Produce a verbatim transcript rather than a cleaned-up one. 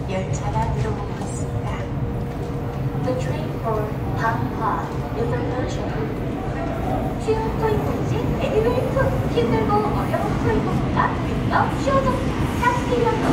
열차가 들어오고 있습니다. The train for 방화 is approaching. 쉬운 토익 공식 에듀웨이크 힘들고 어려운 토익 공부가 금방 쉬워졌습니다. 탑 일 년도